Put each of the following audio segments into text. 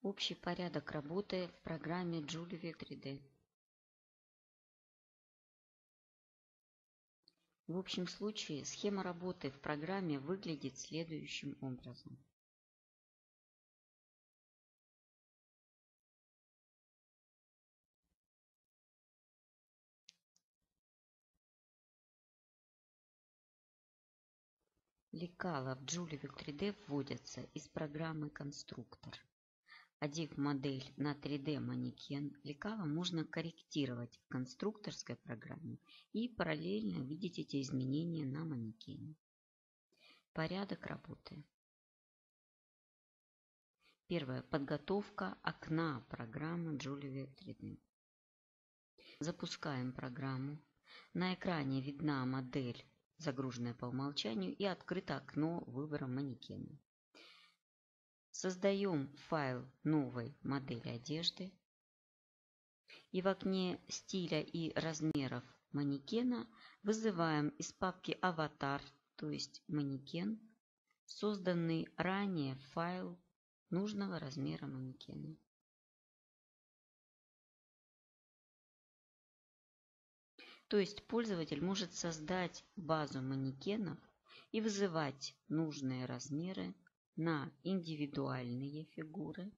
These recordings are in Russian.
Общий порядок работы в программе Joulevek 3D. В общем случае схема работы в программе выглядит следующим образом. Лекала в Joulevek 3D вводятся из программы «Конструктор». Одев модель на 3D манекен, лекала можно корректировать в конструкторской программе и параллельно видеть эти изменения на манекене. Порядок работы. Первое. Подготовка окна программы Joulevek 3D. Запускаем программу. На экране видна модель, загруженная по умолчанию, и открыто окно выбора манекена. Создаем файл новой модели одежды. И в окне стиля и размеров манекена вызываем из папки «Аватар», то есть манекен, созданный ранее файл нужного размера манекена. То есть пользователь может создать базу манекенов и вызывать нужные размеры на индивидуальные фигуры,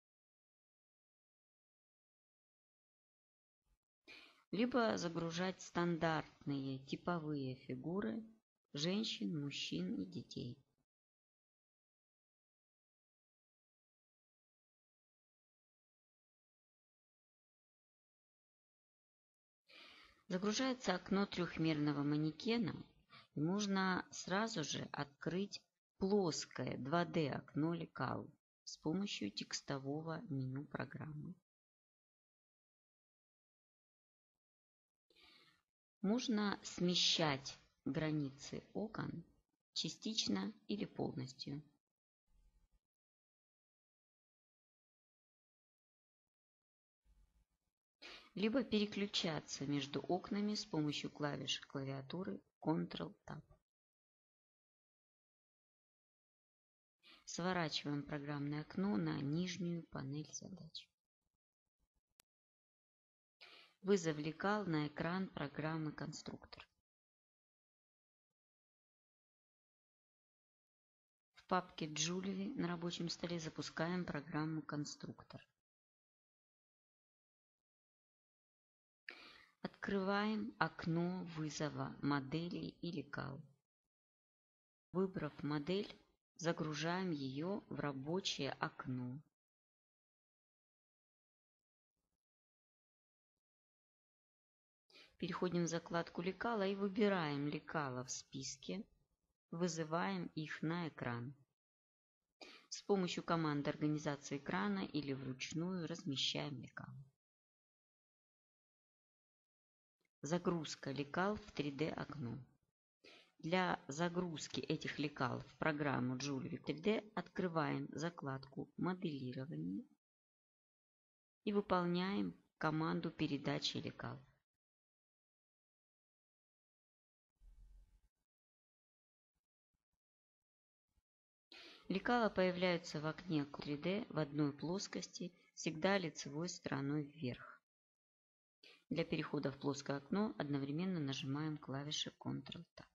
либо загружать стандартные типовые фигуры женщин, мужчин и детей. Загружается окно трехмерного манекена, и можно сразу же открыть плоское 2D окно лекал с помощью текстового меню программы. Можно смещать границы окон частично или полностью. Либо переключаться между окнами с помощью клавиш клавиатуры Ctrl-Tab. Сворачиваем программное окно на нижнюю панель задач. Вызов лекал на экран программы «Конструктор». В папке Joulevek на рабочем столе запускаем программу «Конструктор». Открываем окно вызова моделей и лекал. Выбрав модель, загружаем ее в рабочее окно. Переходим в закладку лекала и выбираем лекала в списке. Вызываем их на экран. С помощью команды организации экрана или вручную размещаем лекала. Загрузка лекал в 3D окно. Для загрузки этих лекал в программу Joulevek 3D открываем закладку «Моделирование» и выполняем команду передачи лекал. Лекала появляются в окне 3D в одной плоскости, всегда лицевой стороной вверх. Для перехода в плоское окно одновременно нажимаем клавиши Ctrl-Tab.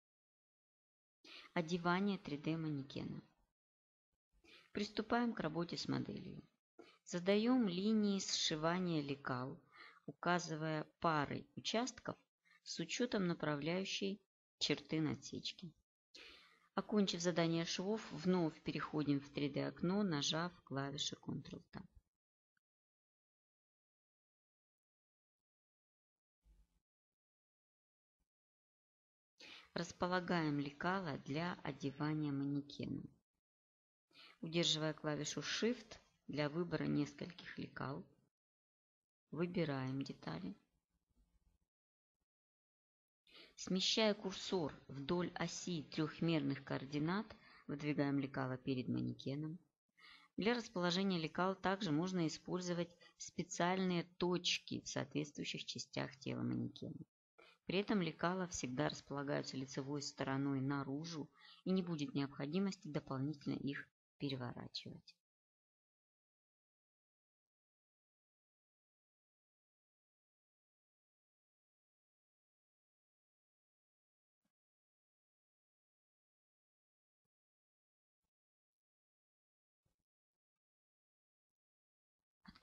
Одевание 3D манекена. Приступаем к работе с моделью. Задаем линии сшивания лекал, указывая пары участков с учетом направляющей черты насечки. Окончив задание швов, вновь переходим в 3D окно, нажав клавиши Ctrl-Tab. Располагаем лекала для одевания манекена. Удерживая клавишу Shift для выбора нескольких лекал, выбираем детали. Смещая курсор вдоль оси трехмерных координат, выдвигаем лекала перед манекеном. Для расположения лекал также можно использовать специальные точки в соответствующих частях тела манекена. При этом лекала всегда располагаются лицевой стороной наружу, и не будет необходимости дополнительно их переворачивать.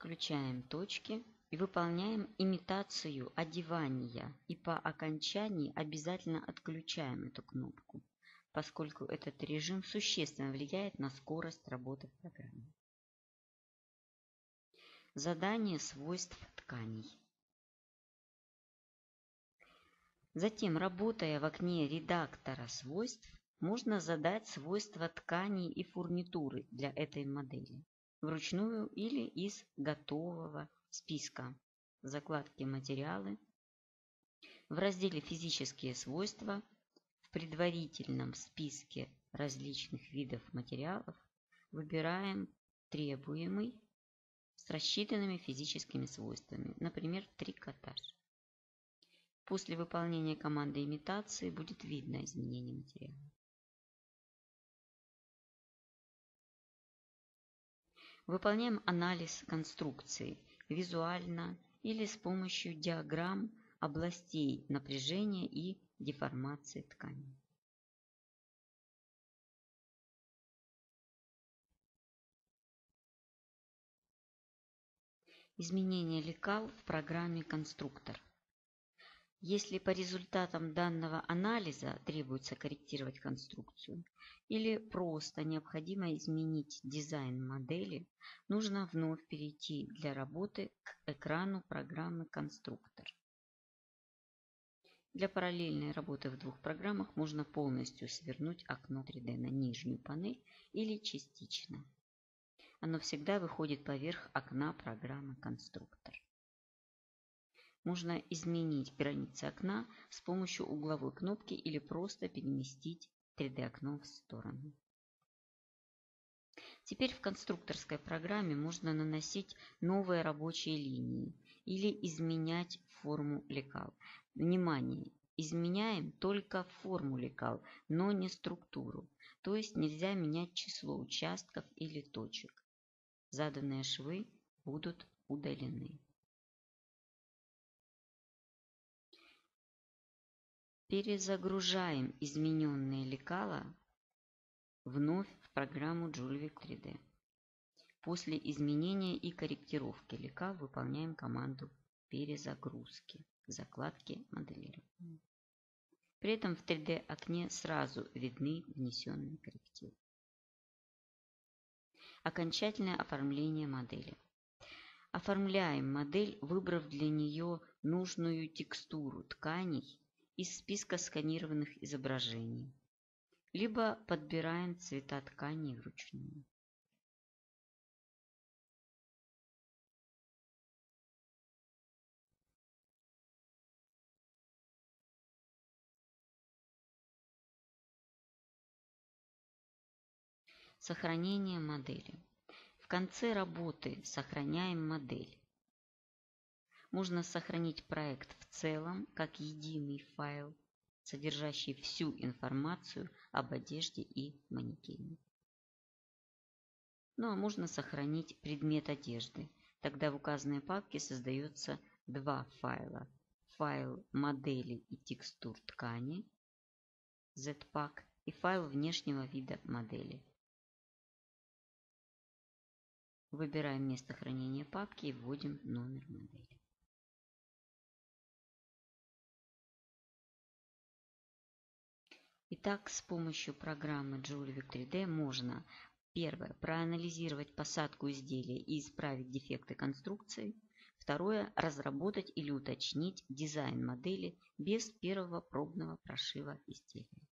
Включаем точки и выполняем имитацию одевания. И по окончании обязательно отключаем эту кнопку, поскольку этот режим существенно влияет на скорость работы программы. Задание свойств тканей. Затем, работая в окне редактора свойств, можно задать свойства тканей и фурнитуры для этой модели вручную или из готового списка. В закладке «Материалы» в разделе «Физические свойства» в предварительном списке различных видов материалов выбираем требуемый с рассчитанными физическими свойствами, например, трикотаж. После выполнения команды имитации будет видно изменение материала. Выполняем анализ конструкции визуально или с помощью диаграмм областей напряжения и деформации ткани. Изменение лекал в программе «Конструктор». Если по результатам данного анализа требуется корректировать конструкцию или просто необходимо изменить дизайн модели, нужно вновь перейти для работы к экрану программы «Конструктор». Для параллельной работы в двух программах можно полностью свернуть окно 3D на нижнюю панель или частично. Оно всегда выходит поверх окна программы «Конструктор». Можно изменить границы окна с помощью угловой кнопки или просто переместить 3D-окно в сторону. Теперь в конструкторской программе можно наносить новые рабочие линии или изменять форму лекал. Внимание! Изменяем только форму лекал, но не структуру. То есть нельзя менять число участков или точек. Заданные швы будут удалены. Перезагружаем измененные лекала вновь в программу Joulevik 3D. После изменения и корректировки лекал выполняем команду перезагрузки в закладке моделирования. При этом в 3D-окне сразу видны внесенные коррективы. Окончательное оформление модели. Оформляем модель, выбрав для нее нужную текстуру тканей из списка сканированных изображений, либо подбираем цвета тканей вручную. Сохранение модели. В конце работы сохраняем модель. Можно сохранить проект в целом как единый файл, содержащий всю информацию об одежде и манекене. Ну а можно сохранить предмет одежды. Тогда в указанной папке создается два файла. Файл модели и текстур ткани ZPack и файл внешнего вида модели. Выбираем место хранения папки и вводим номер модели. Итак, с помощью программы Joulevik 3D можно: первое, проанализировать посадку изделия и исправить дефекты конструкции. Второе, разработать или уточнить дизайн модели без первого пробного прошива изделия.